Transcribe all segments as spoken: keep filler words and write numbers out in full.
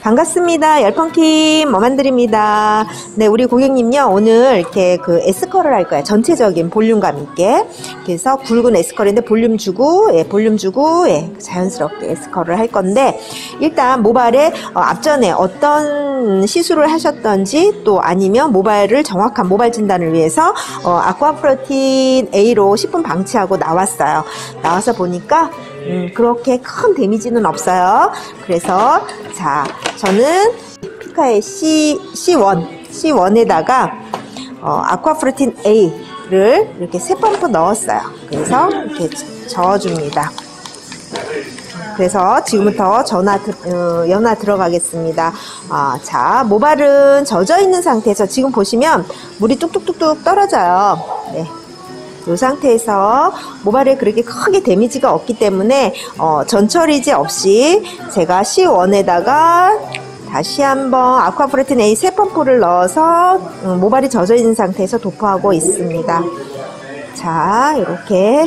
반갑습니다. 열펑킴 머만드립니다. 네, 우리 고객님요, 오늘 이렇게 그 S컬을 할 거예요. 전체적인 볼륨감 있게. 그래서 굵은 S컬인데 볼륨 주고, 예, 볼륨 주고, 예, 자연스럽게 S컬을 할 건데, 일단 모발에 어, 앞전에 어떤 시술을 하셨던지, 또 아니면 모발을 정확한 모발 진단을 위해서 어, 아쿠아프로틴 A로 십 분 방치하고 나왔어요. 나와서 보니까 음, 그렇게 큰 데미지는 없어요. 그래서 자, 저는 피카의 C, C1, C1에다가 어, 아쿠아프로틴 A를 이렇게 세 펌프 넣었어요. 그래서 이렇게 저어줍니다. 그래서 지금부터 전화, 어, 연화 들어가겠습니다. 아, 자, 모발은 젖어 있는 상태에서 지금 보시면 물이 뚝뚝뚝뚝 떨어져요. 네. 이 상태에서 모발에 그렇게 크게 데미지가 없기 때문에 어, 전처리제 없이 제가 씨원에다가 다시 한번 아쿠아프로틴 A 세 펌프를 넣어서 음, 모발이 젖어 있는 상태에서 도포하고 있습니다. 자, 이렇게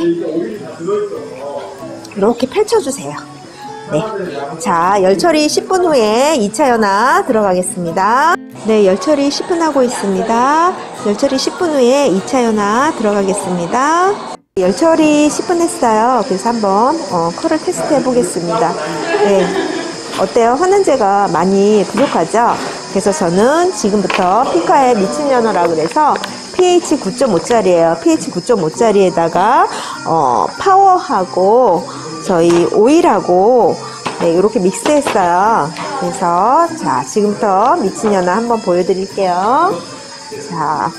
이렇게 펼쳐주세요. 네, 자, 열처리 십 분 후에 이 차 연화 들어가겠습니다. 네, 열처리 십 분 하고 있습니다. 열처리 십 분 후에 이 차 연화 들어가겠습니다. 열처리 십 분 했어요. 그래서 한번 어, 컬을 테스트 해보겠습니다. 네, 어때요? 환원제가 많이 부족하죠? 그래서 저는 지금부터 피카의 미친 연어라고 그래서 피에이치 구 점 오짜리예요. 피에이치 구 점 오짜리에다가 어, 파워하고 저희 오일하고 네, 이렇게 믹스했어요. 그래서 자, 지금부터 미친 연화 한번 보여드릴게요. 자,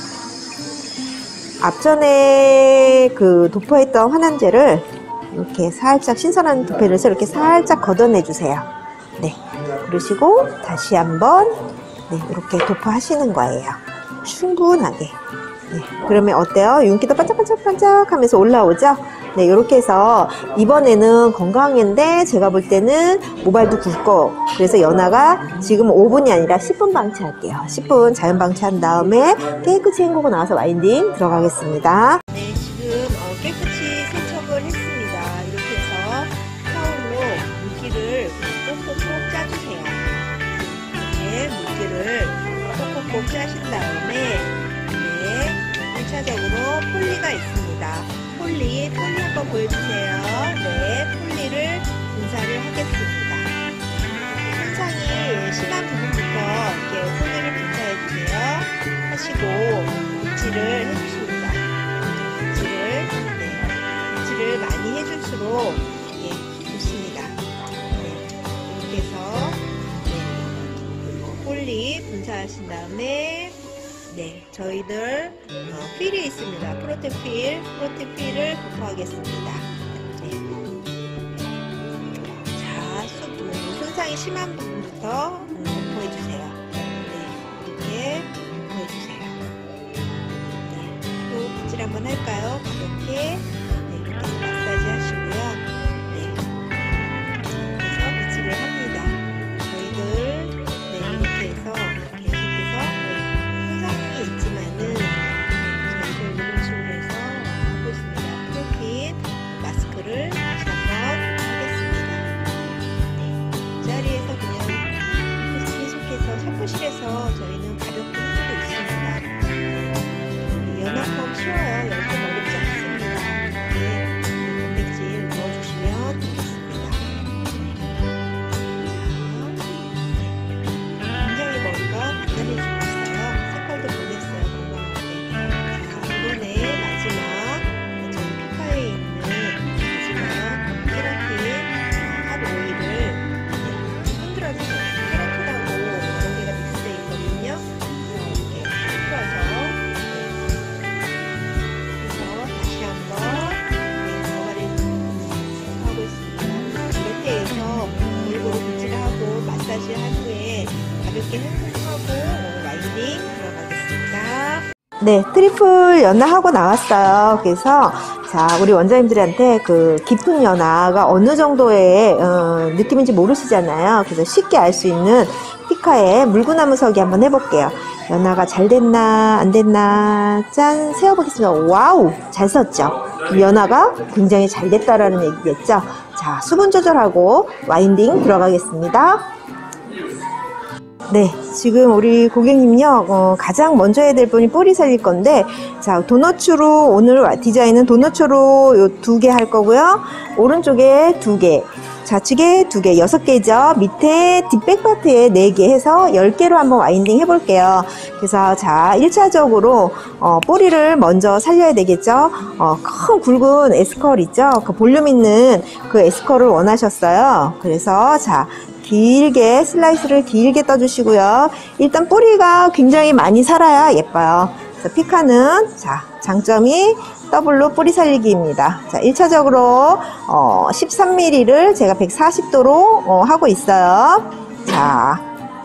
앞전에 그 도포했던 환원제를 이렇게 살짝 신선한 도포를 해서 이렇게 살짝 걷어내주세요. 네, 그러시고 다시 한번 네, 이렇게 도포하시는 거예요. 충분하게. 네, 그러면 어때요? 윤기도 반짝반짝반짝 하면서 올라오죠? 네, 이렇게 해서 이번에는 건강인데 제가 볼 때는 모발도 굵고 그래서 연화가 지금 오 분이 아니라 십 분 방치할게요. 십 분 자연 방치한 다음에 깨끗이 헹구고 나와서 와인딩 들어가겠습니다. 네, 지금 어, 깨끗이 세척을 했습니다. 이렇게 해서 타올로 물기를 꼭꼭꼭 짜주세요. 이렇게 물기를 꼭꼭꼭 짜신 다음에 네, 일 차적으로 폴리가 있습니다. 폴리, 폴리 한번 보여주세요. 네, 폴리를 분사를 하겠습니다. 상상이 심한 부분부터 이렇게 폴리를 분사해주세요. 하시고, 빗질을 해주십니다. 빗질을, 네, 빗질을 많이 해줄수록, 예, 좋습니다. 네, 이렇게 해서, 네, 폴리 분사하신 다음에, 네, 저희들 어, 필이 있습니다. 프로틴 필, 프로틴 필을 도포하겠습니다. 네. 자, 수, 음, 손상이 심한 부분부터 음, 도포해주세요. 네, 이렇게 도포해주세요. 네, 또 빗질 한번 할까요? 가볍게. 네, 이렇게 마사지 하시고요. 네, 그래서 빗질을 합니다. 저희들 네, 이렇게 해서 있지만은 저희들 이런 식으로 해서 하고 있습니다. 프로틴 마스크를 다시 한번 하겠습니다. 네, 이 자리에서 그냥 계속해서 샤프실에서 저희는 가볍게 해주고 있습니다. 네, 연화펌 쉬워요. 열펌 어렵지 않습니다. 네, 단백질 넣어주시면 되겠습니다. 자, 굉장히 머리가 단단해지고 한 후에 가볍게 헹구하고 와인딩 들어가겠습니다. 네, 트리플 연화하고 나왔어요. 그래서 자, 우리 원장님들한테 그 깊은 연화가 어느 정도의 어, 느낌인지 모르시잖아요. 그래서 쉽게 알 수 있는 피카의 물구나무 서기 한번 해볼게요. 연화가 잘 됐나 안 됐나 짠 세어보겠습니다. 와우, 잘 썼죠. 연화가 굉장히 잘 됐다라는 얘기겠죠. 자, 수분 조절하고 와인딩 들어가겠습니다. 네, 지금 우리 고객님요, 어, 가장 먼저 해야 될 분이 뿌리 살릴 건데, 자, 도너츠로, 오늘 디자인은 도너츠로 요 두 개 할 거고요. 오른쪽에 두 개, 좌측에 두 개, 여섯 개죠. 밑에 뒷백파트에 네 개 해서 열 개로 한번 와인딩 해볼게요. 그래서 자, 일 차적으로, 어, 뿌리를 먼저 살려야 되겠죠. 어, 큰 굵은 에스컬 있죠. 그 볼륨 있는 그 에스컬을 원하셨어요. 그래서 자, 길게 슬라이스를 길게 떠주시고요. 일단 뿌리가 굉장히 많이 살아야 예뻐요. 그래서 피카는 자, 장점이 더블로 뿌리 살리기입니다. 자, 일 차적으로 어, 십삼 밀리미터를 제가 백사십 도로 어, 하고 있어요. 자,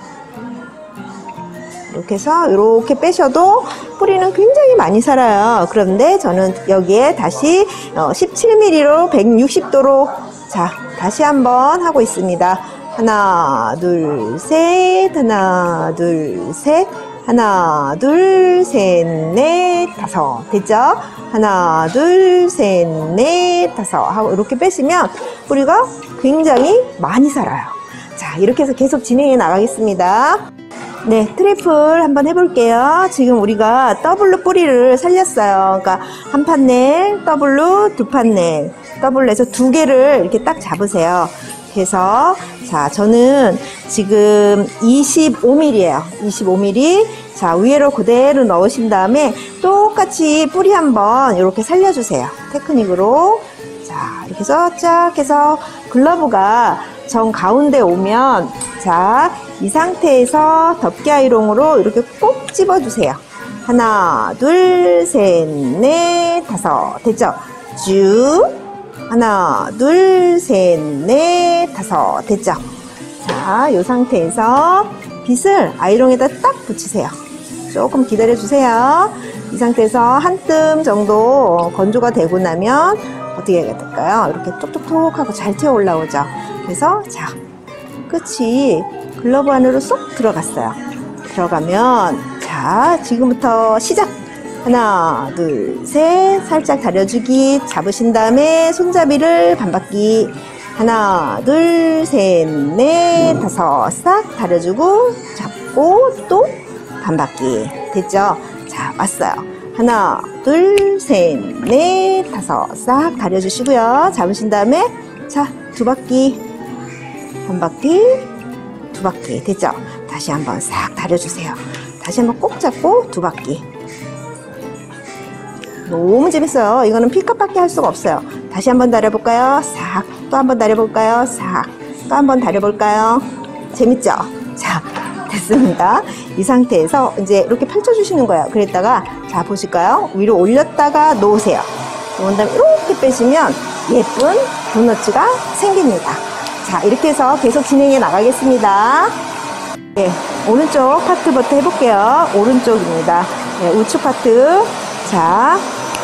이렇게 해서 이렇게 빼셔도 뿌리는 굉장히 많이 살아요. 그런데 저는 여기에 다시 어, 십칠 밀리미터로 백육십 도로 자, 다시 한번 하고 있습니다. 하나, 둘, 셋, 하나, 둘, 셋, 하나, 둘, 셋, 넷, 다섯. 됐죠? 하나, 둘, 셋, 넷, 다섯. 하고 이렇게 빼시면 뿌리가 굉장히 많이 살아요. 자, 이렇게 해서 계속 진행해 나가겠습니다. 네, 트리플 한번 해볼게요. 지금 우리가 더블로 뿌리를 살렸어요. 그러니까 한 판넬, 더블로 두 판넬, 더블로 해서 두 개를 이렇게 딱 잡으세요. 그래서 자, 저는 지금 이십오 밀리미터예요. 이십오 밀리미터. 자, 위로 그대로 넣으신 다음에 똑같이 뿌리 한번 이렇게 살려주세요. 테크닉으로. 자, 이렇게 해서 쫙 해서 글러브가 정 가운데 오면 자, 이 상태에서 덮개 아이롱으로 이렇게 꼭 집어주세요. 하나, 둘, 셋, 넷, 다섯. 됐죠? 쭉. 하나, 둘, 셋, 넷, 다섯. 됐죠? 자, 이 상태에서 빗을 아이롱에다 딱 붙이세요. 조금 기다려주세요. 이 상태에서 한 뜸 정도 건조가 되고 나면 어떻게 해야 될까요? 이렇게 톡톡톡 하고 잘 튀어 올라오죠. 그래서 자, 끝이 글러브 안으로 쏙 들어갔어요. 들어가면 자, 지금부터 시작! 하나, 둘, 셋, 살짝 다려주기 잡으신 다음에 손잡이를 반바퀴 하나, 둘, 셋, 넷, 다섯 싹 다려주고 잡고 또 반바퀴 됐죠? 자, 왔어요. 하나, 둘, 셋, 넷, 다섯 싹 다려주시고요. 잡으신 다음에 자, 두 바퀴 한 바퀴 두 바퀴 됐죠? 다시 한번 싹 다려주세요. 다시 한번 꼭 잡고 두 바퀴. 너무 재밌어요. 이거는 피컷밖에 할 수가 없어요. 다시 한번 다려볼까요? 싹. 또 한번 다려볼까요? 싹. 또 한번 다려볼까요? 재밌죠? 자, 됐습니다. 이 상태에서 이제 이렇게 펼쳐주시는 거예요. 그랬다가 자, 보실까요? 위로 올렸다가 놓으세요. 놓은 다음에 이렇게 빼시면 예쁜 도너츠가 생깁니다. 자, 이렇게 해서 계속 진행해 나가겠습니다. 네, 오른쪽 파트부터 해볼게요. 오른쪽입니다. 네, 우측 파트. 자,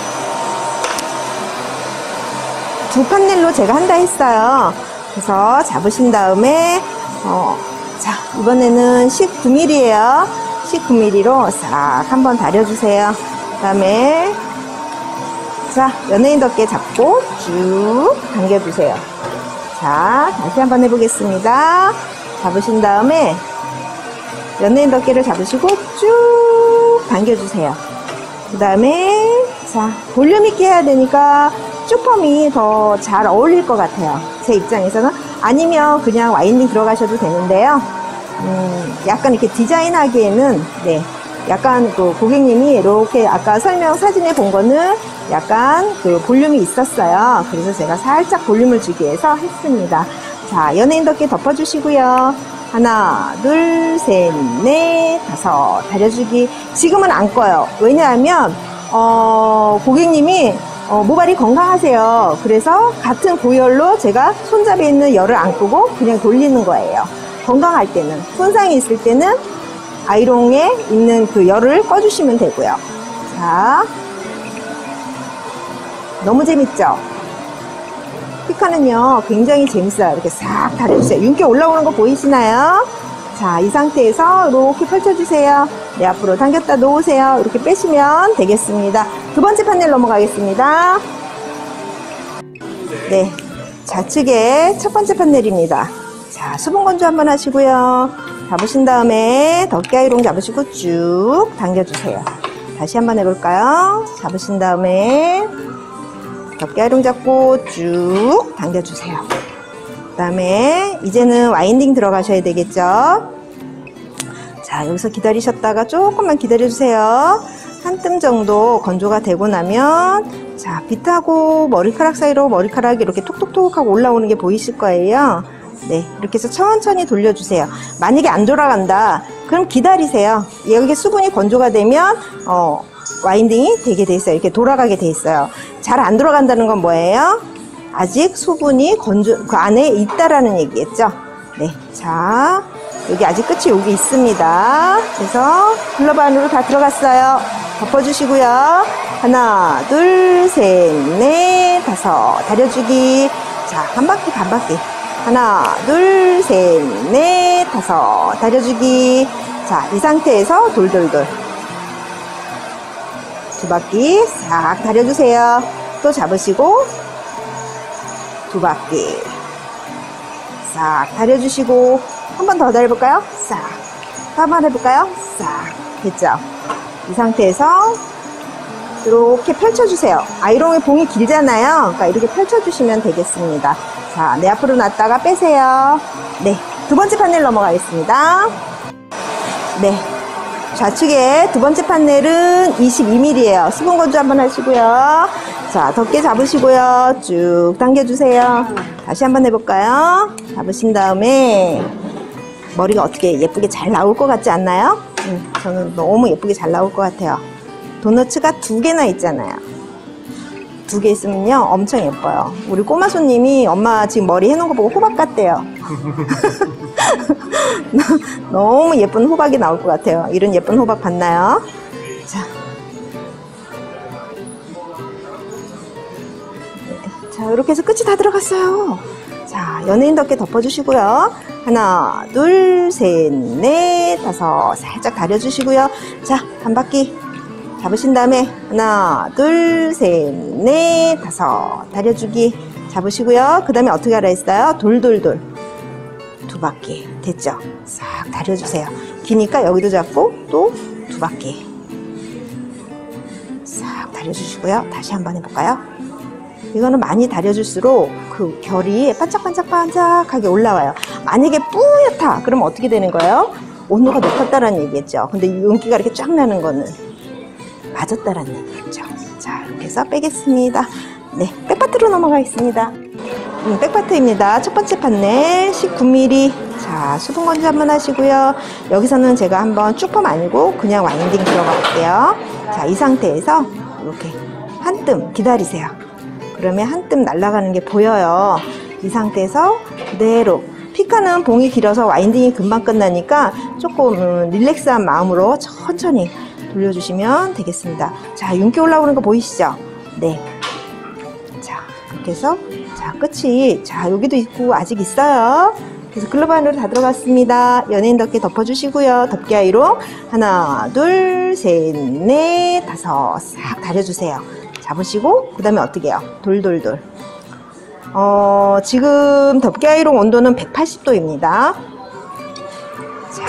두 판넬로 제가 한다 했어요. 그래서 잡으신 다음에 어, 자, 이번에는 십구 밀리미터예요. 십구 밀리미터로 싹 한번 다려주세요. 그 다음에 자, 연예인 덮개 잡고 쭉 당겨주세요. 자, 다시 한번 해보겠습니다. 잡으신 다음에 연예인 덮개를 잡으시고 쭉 당겨주세요. 그 다음에 자, 볼륨 있게 해야 되니까 쭈펌이 더 잘 어울릴 것 같아요. 제 입장에서는. 아니면 그냥 와인딩 들어가셔도 되는데요. 음, 약간 이렇게 디자인하기에는 네, 약간 그 고객님이 이렇게 아까 설명 사진에 본 거는 약간 그 볼륨이 있었어요. 그래서 제가 살짝 볼륨을 주기 위해서 했습니다. 자, 연예인 덮개 덮어주시고요. 하나, 둘, 셋, 넷, 다섯. 다려주기. 지금은 안 꺼요. 왜냐하면 어, 고객님이 어, 모발이 건강하세요. 그래서 같은 고열로 제가 손잡이에 있는 열을 안 끄고 그냥 돌리는 거예요. 건강할 때는. 손상이 있을 때는 아이롱에 있는 그 열을 꺼주시면 되고요. 자, 너무 재밌죠? 피카는요, 굉장히 재밌어요. 이렇게 싹 다려주세요. 윤기 올라오는 거 보이시나요? 자, 이 상태에서 이렇게 펼쳐주세요. 네, 앞으로 당겼다 놓으세요. 이렇게 빼시면 되겠습니다. 두 번째 판넬 넘어가겠습니다. 네, 좌측에 첫 번째 판넬입니다. 자, 수분 건조 한번 하시고요. 잡으신 다음에 덮개 아이롱 잡으시고 쭉 당겨주세요. 다시 한번 해볼까요? 잡으신 다음에 덮개 아이롱 잡고 쭉 당겨주세요. 그 다음에 이제는 와인딩 들어가셔야 되겠죠? 자, 여기서 기다리셨다가 조금만 기다려주세요. 한 뜸 정도 건조가 되고 나면 자, 빗하고 머리카락 사이로 머리카락이 이렇게 톡톡톡 하고 올라오는 게 보이실 거예요. 네, 이렇게 해서 천천히 돌려주세요. 만약에 안 돌아간다, 그럼 기다리세요. 여기 수분이 건조가 되면 어, 와인딩이 되게 돼 있어요. 이렇게 돌아가게 돼 있어요. 잘 안 돌아간다는 건 뭐예요? 아직 수분이 건조, 그 안에 있다라는 얘기겠죠. 네, 자, 여기 아직 끝이 여기 있습니다. 그래서 글러브 안으로 다 들어갔어요. 덮어주시고요. 하나, 둘, 셋, 넷, 다섯. 다려주기. 자, 한 바퀴, 반 바퀴. 하나, 둘, 셋, 넷, 다섯. 다려주기. 자, 이 상태에서 돌돌돌. 두 바퀴 싹 다려주세요. 또 잡으시고, 두 바퀴. 싹 다려주시고, 한 번 더 다려볼까요? 싹. 한 번 해볼까요? 싹. 됐죠? 이 상태에서 이렇게 펼쳐주세요. 아이롱의 봉이 길잖아요. 그러니까 이렇게 펼쳐주시면 되겠습니다. 자, 내 앞으로 놨다가 빼세요. 네, 두 번째 판넬 넘어가겠습니다. 네, 좌측에 두 번째 판넬은 이십이 밀리미터예요. 수분 건조 한번 하시고요. 자, 덮개 잡으시고요. 쭉 당겨주세요. 다시 한번 해볼까요? 잡으신 다음에 머리가 어떻게 예쁘게 잘 나올 것 같지 않나요? 음, 저는 너무 예쁘게 잘 나올 것 같아요. 도너츠가 두 개나 있잖아요. 두 개 있으면요 엄청 예뻐요. 우리 꼬마 손님이 엄마 지금 머리 해놓은 거 보고 호박 같대요. 너무 예쁜 호박이 나올 것 같아요. 이런 예쁜 호박 봤나요? 자, 자, 이렇게 해서 끝이 다 들어갔어요. 자, 연예인 덮개 덮어주시고요. 하나, 둘, 셋, 넷, 다섯. 살짝 다려주시고요. 자, 한 바퀴 잡으신 다음에 하나, 둘, 셋, 넷, 다섯. 다려주기 잡으시고요. 그 다음에 어떻게 하라 했어요? 돌돌돌. 두 바퀴. 됐죠? 싹 다려주세요. 기니까 여기도 잡고 또 두 바퀴. 싹 다려주시고요. 다시 한번 해볼까요? 이거는 많이 다려줄수록 그 결이 반짝반짝반짝하게 올라와요. 만약에 뿌옇다 그럼 어떻게 되는 거예요? 온도가 높았다라는 얘기겠죠. 근데 윤기가 이렇게 쫙 나는 거는 맞았다라는 얘기겠죠. 자, 이렇게 해서 빼겠습니다. 네, 백파트로 넘어가겠습니다. 음, 백파트입니다. 첫 번째 판넬 십구 밀리미터. 자, 수분 건조 한번 하시고요. 여기서는 제가 한번 쭉펌 아니고 그냥 와인딩 들어가 볼게요. 자, 이 상태에서 이렇게 한 뜸 기다리세요. 그러면 한 뜸 날아가는 게 보여요. 이 상태에서 그대로. 피카는 봉이 길어서 와인딩이 금방 끝나니까 조금 음, 릴렉스한 마음으로 천천히 돌려주시면 되겠습니다. 자, 윤기 올라오는 거 보이시죠? 네. 자, 이렇게 해서 자, 끝이 자, 여기도 있고 아직 있어요. 그래서 글러브 안으로 다 들어갔습니다. 연예인 덮개 덮어주시고요. 덮개 아이롱 하나, 둘, 셋, 넷, 다섯. 싹 다려주세요. 잡으시고 그 다음에 어떻게 해요? 돌돌돌. 어, 지금 덮개 아이롱 온도는 백팔십 도입니다. 자,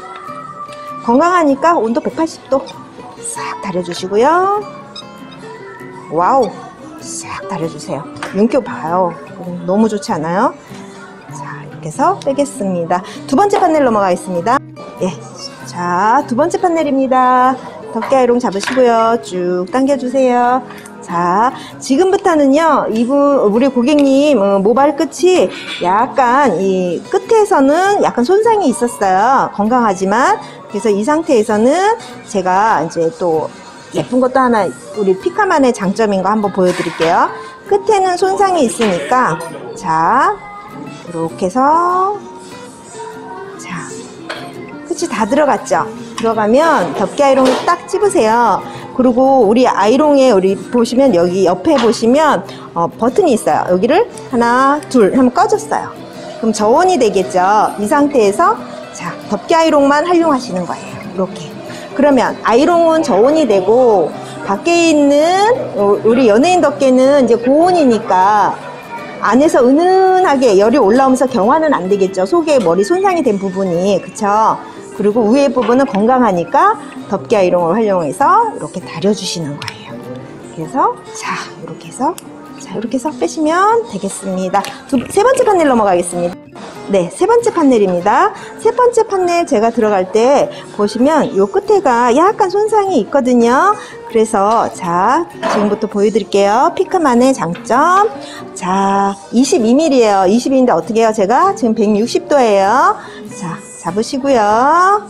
건강하니까 온도 백팔십 도 싹 다려주시고요. 와우, 싹 다려주세요. 윤기 봐요. 너무 좋지 않아요? 자, 이렇게 해서 빼겠습니다. 두 번째 판넬 넘어가겠습니다. 예, 자, 두 번째 판넬입니다. 덮개 아이롱 잡으시고요. 쭉 당겨주세요. 자, 지금부터는요, 이분, 우리 고객님, 어, 모발 끝이 약간, 이 끝에서는 약간 손상이 있었어요. 건강하지만. 그래서 이 상태에서는 제가 이제 또 예쁜 것도 하나, 우리 피카만의 장점인 거 한번 보여드릴게요. 끝에는 손상이 있으니까, 자, 이렇게 해서, 자, 끝이 다 들어갔죠? 들어가면 덮개 아이롱을 딱 찝으세요. 그리고 우리 아이롱에 우리 보시면 여기 옆에 보시면 어, 버튼이 있어요. 여기를 하나, 둘 하면 꺼졌어요. 그럼 저온이 되겠죠. 이 상태에서 자, 덮개 아이롱만 활용하시는 거예요. 이렇게. 그러면 아이롱은 저온이 되고 밖에 있는 우리 연예인 덮개는 이제 고온이니까 안에서 은은하게 열이 올라오면서 경화는 안 되겠죠. 속에 머리 손상이 된 부분이. 그쵸? 그리고 위에 부분은 건강하니까 덮개 아이롱을 활용해서 이렇게 다려주시는 거예요. 그래서 자 이렇게 해서 자 이렇게 해서 빼시면 되겠습니다. 두, 세 번째 판넬 넘어가겠습니다. 네, 세 번째 판넬입니다. 세 번째 판넬 제가 들어갈 때 보시면 요 끝에가 약간 손상이 있거든요. 그래서 자 지금부터 보여드릴게요. 피크만의 장점. 자 이십이 밀리미터예요. 이십이 밀리미터인데 어떻게 해요? 제가 지금 백육십 도예요. 자 잡으시고요.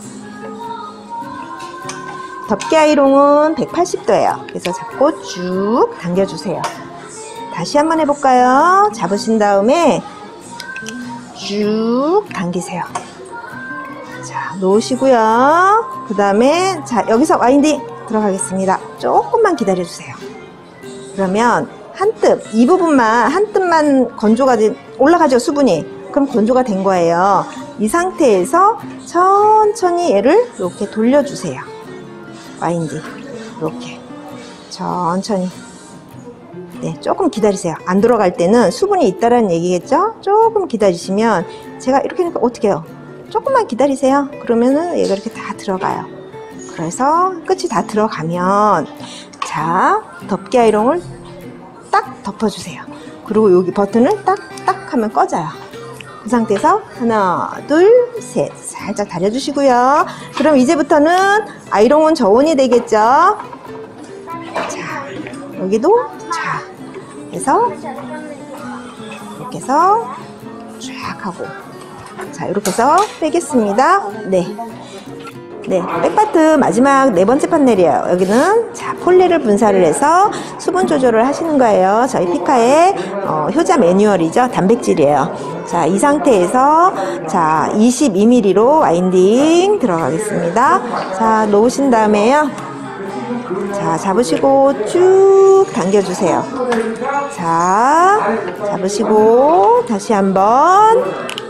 덮개 아이롱은 백팔십 도예요. 그래서 잡고 쭉 당겨주세요. 다시 한번 해볼까요? 잡으신 다음에 쭉 당기세요. 자, 놓으시고요. 그 다음에 자 여기서 와인딩 들어가겠습니다. 조금만 기다려주세요. 그러면 한 뜸, 이 부분만 한 뜸만 건조가 된, 올라가죠, 수분이. 그럼 건조가 된 거예요. 이 상태에서 천천히 얘를 이렇게 돌려주세요. 와인딩 이렇게 천천히. 네, 조금 기다리세요. 안 들어갈 때는 수분이 있다라는 얘기겠죠? 조금 기다리시면 제가 이렇게 하니까 어떻게 해요? 조금만 기다리세요. 그러면은 얘가 이렇게 다 들어가요. 그래서 끝이 다 들어가면 자, 덮개 아이롱을 딱 덮어주세요. 그리고 여기 버튼을 딱 딱 하면 꺼져요. 그 상태에서 하나, 둘, 셋 살짝 다려주시고요. 그럼 이제부터는 아이롱은 저온이 되겠죠? 자, 여기도 자 해서 이렇게 해서 쫙 하고 자 이렇게 해서 빼겠습니다. 네, 네, 백파트 마지막 네 번째 판넬이에요. 여기는 자 폴리를 분사를 해서 수분 조절을 하시는 거예요. 저희 피카의 어, 효자 매뉴얼이죠. 단백질이에요. 자, 이 상태에서 자 이십이 밀리미터로 와인딩 들어가겠습니다. 자, 놓으신 다음에요. 자, 잡으시고 쭉 당겨주세요. 자, 잡으시고 다시 한번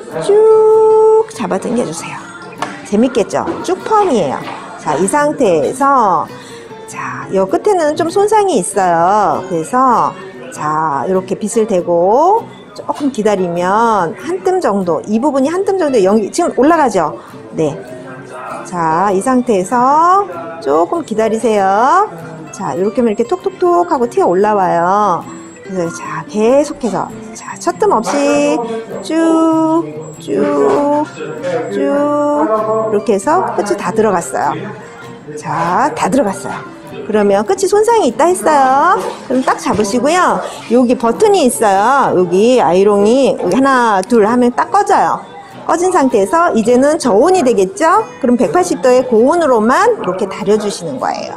쭉 잡아 당겨주세요. 재밌겠죠? 쭉 펌이에요. 자, 이 상태에서 자, 요 끝에는 좀 손상이 있어요. 그래서 자, 이렇게 빗을 대고 조금 기다리면 한 뜸 정도, 이 부분이 한 뜸 정도 연기, 지금 올라가죠? 네. 자, 이 상태에서 조금 기다리세요. 자, 이렇게 하면 이렇게 톡톡톡 하고 튀어 올라와요. 그래서 자, 계속해서 자, 첫 뜸 없이 쭉, 쭉, 쭉 이렇게 해서 끝이 다 들어갔어요. 자, 다 들어갔어요. 그러면 끝이 손상이 있다 했어요. 그럼 딱 잡으시고요. 여기 버튼이 있어요. 여기 아이롱이 여기 하나, 둘 하면 딱 꺼져요. 꺼진 상태에서 이제는 저온이 되겠죠? 그럼 백팔십 도의 고온으로만 이렇게 다려주시는 거예요.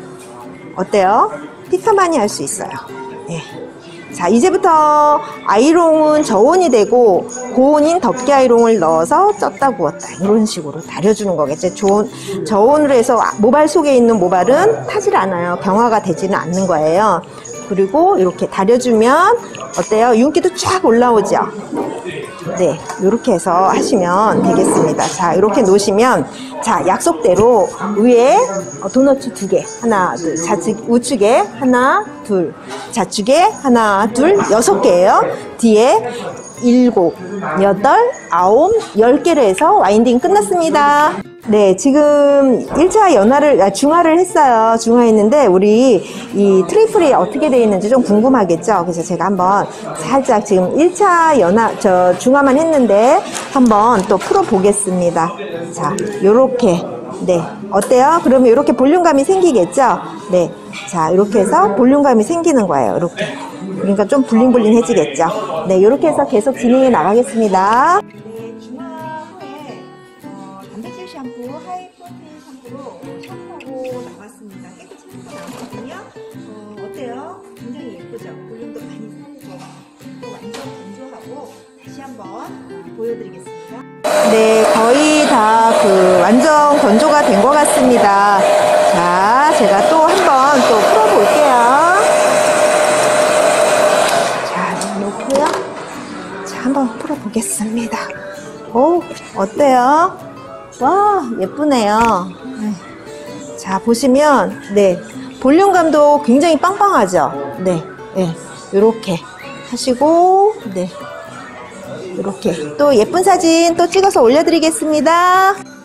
어때요? 피카만이 할 수 있어요. 네. 자, 이제부터 아이롱은 저온이 되고 고온인 덮개 아이롱을 넣어서 쪘다 구웠다 이런 식으로 다려주는 거겠죠. 좋은, 저온으로 해서 모발 속에 있는 모발은 타질 않아요. 경화가 되지는 않는 거예요. 그리고 이렇게 다려주면 어때요? 윤기도 쫙 올라오죠. 네, 이렇게 해서 하시면 되겠습니다. 자, 이렇게 놓으시면 자, 약속대로 위에 도넛 두 개, 하나, 둘, 좌측, 우측에 하나, 둘, 좌측에 하나, 둘, 여섯 개예요. 뒤에 일곱, 여덟, 아홉, 열 개를 해서 와인딩 끝났습니다. 네, 지금 일 차 연화를, 아, 중화를 했어요. 중화했는데, 우리 이 트리플이 어떻게 되어 있는지 좀 궁금하겠죠? 그래서 제가 한번 살짝 지금 일 차 연화, 저, 중화만 했는데, 한번 또 풀어보겠습니다. 자, 요렇게. 네. 어때요? 그러면 이렇게 볼륨감이 생기겠죠? 네. 자, 이렇게 해서 볼륨감이 생기는 거예요. 이렇게. 그러니까 좀 블링블링해지겠죠? 네, 이렇게 해서 계속 진행해 나가겠습니다. 네, 중화 후에 어, 단백질 샴푸, 하이 프로테인 샴푸로 샴푸하고 나왔습니다. 깨끗이 샴푸 나왔거든요. 어, 어때요? 굉장히 예쁘죠? 볼륨도 많이 살고 또 완전 건조하고 다시 한번 보여드리겠습니다. 네, 거의 다 그 완전 건조가 된 것 같습니다. 자, 제가 또 한번 또 풀어볼게요. 자, 놓고요. 자, 한번 풀어보겠습니다. 오, 어때요? 와, 예쁘네요. 자, 보시면, 네, 볼륨감도 굉장히 빵빵하죠? 네, 네, 요렇게 하시고, 네. 이렇게 또 예쁜 사진 또 찍어서 올려드리겠습니다.